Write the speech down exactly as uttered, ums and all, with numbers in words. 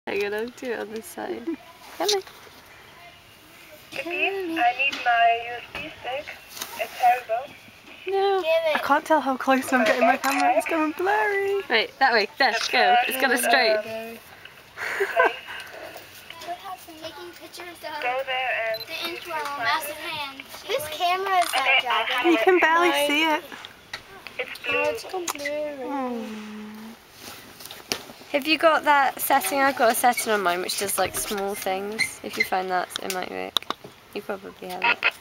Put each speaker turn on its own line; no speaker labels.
Hang on, I'll do it on this side. Come on.
Yippee, I need my U S B stick. It's terrible.
No.
I can't tell how close I'm getting my camera. It's going blurry.
Wait, that way. There, go. It's got it straight.
Taking pictures of
Go there and
the intro on massive hand.
Whose camera is that,
I
Jagger?
have
You can
it.
barely
Mine.
see it.
It's blue.
Oh, it's gone blurry.
Oh. Have you got that setting? I've got a setting on mine which does like small things. If you find that, it might work. You probably have it.